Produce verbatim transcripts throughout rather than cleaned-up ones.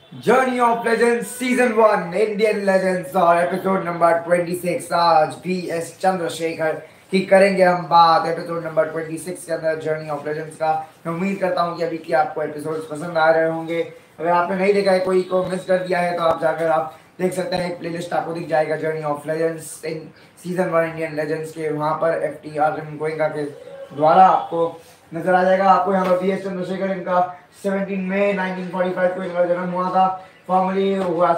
Journey of legends season one Indian legends और episode number छब्बीस। आज बी एस चंद्रशेखर की करेंगे हम बात एपिसोड नंबर छब्बीस के अंदर जर्नी ऑफ लेजेंड्स का। मैं उम्मीद करता हूं कि अभी की आपको एपिसोड्स पसंद आ रहे होंगे। अगर आपने नहीं देखा है, कोई को मिस कर दिया है, तो आप जाकर आप देख सकते हैं। एक प्लेलिस्ट आपको दिख जाएगा journey of legends in season one Indian legends के। वहाँ पर एफ टी आर गोइंगा के द्वारा आपको नजर आ जाएगा। आपको यहाँ पर बी एस चंद्रशेखर, इनका सत्रह मई उन्नीस सौ पैंतालीस को इनका जन्म हुआ था। फॉर्मली हुआ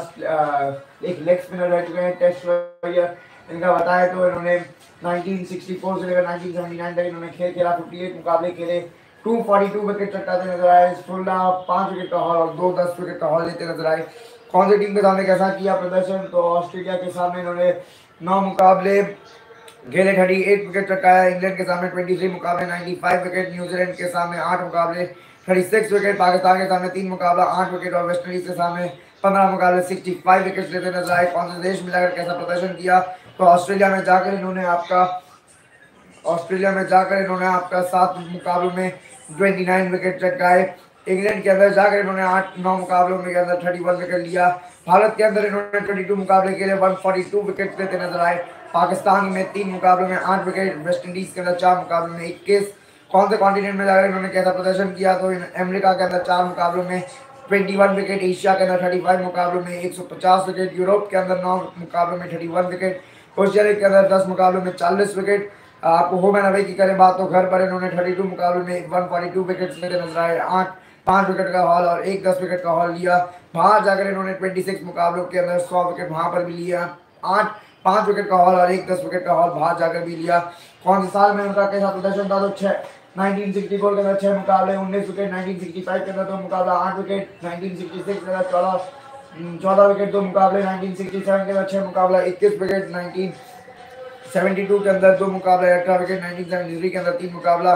एक लेग स्पिनर रह चुके हैं, टेस्ट प्लेयर इनका बताया तो इन्होंने उन्नीस सौ चौंसठ से लेकर उन्नीस सौ उन्यासी तक इन्होंने खेल खेला। अट्ठावन मुकाबले खेले, दो सौ बयालीस विकेट चटकाते नजर आए। सोलह पाँच विकेट का हॉल और दो दस विकेट का हॉल लेते नजर आए। कौन सी टीम के सामने कैसा किया प्रदर्शन, तो ऑस्ट्रेलिया के सामने इन्होंने नौ मुकाबले खेले, अड़तीस विकेट चटकाया। इंग्लैंड के सामने तेईस मुकाबले, पचानवे विकेट। न्यूजीलैंड के सामने आठ मुकाबले, छत्तीस विकेट। पाकिस्तान के सामने तीन मुकाबला, आठ विकेट। और वेस्ट इंडीज के सामने पंद्रह मुकाबले, पैंसठ विकेट लेते नजर आए। कौन से देश मिलाकर कैसा प्रदर्शन किया, तो ऑस्ट्रेलिया में जाकर इन्होंने आपका ऑस्ट्रेलिया में जाकर इन्होंने आपका सात मुकाबलों में उनतीस विकेट चटकाए। इंग्लैंड के अंदर जाकर इन्होंने आठ नौ मुकाबलों में के अंदर इकतीस विकेट लिया। भारत के अंदर इन्होंने बाईस मुकाबले खेले, एक सौ बयालीस विकेट लेते नजर आए। पाकिस्तान में तीन मुकाबलों में आठ विकेट। वेस्ट इंडीज के अंदर चार मुकाबलों में इक्कीस। कौन से कॉन्टिनेंट में जाकर इन्होंने कैसा प्रदर्शन किया, तो अमेरिका के अंदर चार मुकाबलों में इक्कीस विकेट। एशिया के अंदर पैंतीस मुकाबलों में एक सौ पचास विकेट। यूरोप के अंदर नौ मुकाबलों में इकतीस विकेट। ऑस्ट्रेलिया के अंदर दस मुकाबलों में चालीस विकेट। आपको होम एंड अवे की करें बात, तो घर पर इन्होंने बत्तीस मुकाबलों में एक सौ बयालीस विकेट लेते नजर आए। आठ पाँच विकेट का हॉल और एक दस विकेट का हॉल लिया। बाहर जाकर इन्होंने छब्बीस मुकाबलों के अंदर सौ विकेट वहां पर भी लिया। आठ पाँच विकेट का हॉल और एक दस विकेट का हॉल बाहर जाकर भी लिया। कौन से साल में उनका कैसा प्रदर्शन था, तो छह उन्नीस सौ चौंसठ के अंदर छह मुकाबले, उन्नीस विकेट। उन्नीस सौ पैंसठ के अंदर दो मुकाबला, आठ विकेट। उन्नीस सौ छियासठ के अंदर चौदह चौदह विकेट, दो मुकाबले। उन्नीस सौ सड़सठ के अंदर छह मुकाबला, इक्कीस विकेट। उन्नीस सौ बहत्तर के अंदर दो मुकाबले, अठारह विकेट। उन्नीस सौ तिहत्तर के अंदर तीन मुकाबला,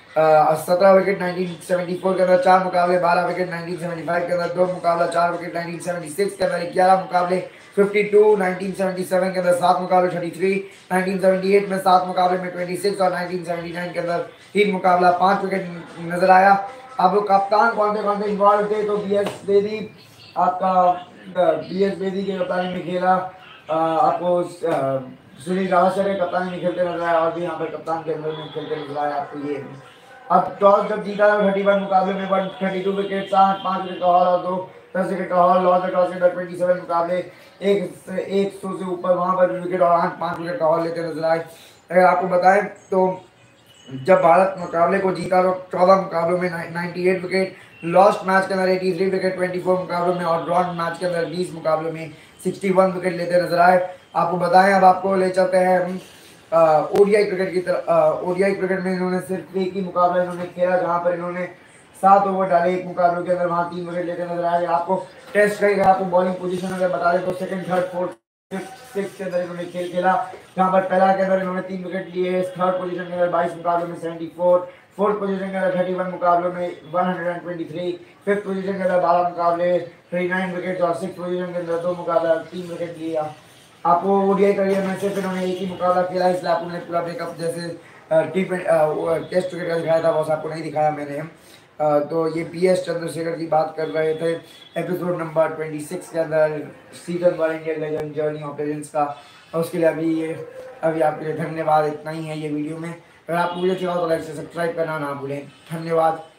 सत्रह विकेट। उन्नीस सौ चौहत्तर के अंदर चार मुकाबले, बारह विकेट। उन्नीस सौ पचहत्तर के अंदर दो मुकाबला, चार विकेट। उन्नीस सौ छिहत्तर के अंदर ग्यारह मुकाबले, बावन। उन्नीस सौ सतहत्तर के अंदर सात मुकाबले, तैंतीस। उन्नीस सौ अठहत्तर में सात मुकाबले में छब्बीस। और उन्नीस सौ उन्यासी के अंदर तीन मुकाबला, पाँच विकेट नजर आया। अब कप्तान कौन से कौन से इन्वॉल्व थे, तो बी एस बेदी आपका बी एस बेदी के कप्तानी में खेला। आपको सुनील गावस्कर कप्तानी में खेलते नजर आया, और भी यहाँ पर कप्तान के अंदर में खेलते नजर आया आपको ये। अब टॉस जब जीता था इकतीस मुकाबले में एक सौ बत्तीस विकेट, सात पाँच विकेट का हॉल और दो दस विकेट का हॉल। लॉस टॉस के अंदर सत्ताईस मुकाबले, एक एक सौ से ऊपर वहां पर विकेट और आठ पाँच विकेट का हॉल लेते नजर आए। अगर आपको बताएं तो जब भारत मुकाबले को जीता तो चौदह मुकाबलों में अट्ठानवे विकेट। लॉस्ट मैच के अंदर तिरासी विकेट चौबीस मुकाबलों में, और ड्रॉन मैच के अंदर बीस मुकाबलों में इकसठ विकेट लेते नजर आए। आपको बताएं, अब आपको ले चलते हैं ओडीआई क्रिकेट की तरफ। ओडीआई क्रिकेट में इन्होंने सिर्फ एक ही मुकाबला इन्होंने खेला, जहां पर इन्होंने सात ओवर डाले एक मुकाबले के अंदर, वहां तीन विकेट लेते नजर आए। आपको टेस्ट करेगा, आपको बॉलिंग पोजीशन अगर बता दें तो सेकंड थर्ड फोर्थ सिक्स के अंदर इन्होंने खेल खेला, जहां पर पहला के अंदर इन्होंने तीन विकेट लिए। थर्ड पोजीशन के अंदर बाईस मुकाबलों में चौहत्तर। फोर्थ पोजीशन के अंदर इकतीस मुकाबलों में एक सौ तेईस। फिफ्थ पोजीशन के अंदर बारह मुकाबले, उनतालीस विकेट। और सिक्स पोजीशन के अंदर दो मुकाबला, तीन विकेट लिया। आपको ओडीआई करियर में सिर्फ इन्होंने एक ही मुकाबला खेला, इसलिए आपको उन्हें पूरा ब्रेकअप जैसे टी टेस्ट क्रिकेट का दिखाया था वो आपको नहीं दिखाया मैंने। आ, तो ये बी एस चंद्रशेखर की बात कर रहे थे एपिसोड नंबर छब्बीस के अंदर season one Indian legend journey of legends का। उसके लिए अभी ये अभी आपके लिए धन्यवाद। इतना ही है ये वीडियो में। अगर आपको वीडियो अच्छा लगा तो लाइक से सब्सक्राइब करना ना भूलें। धन्यवाद।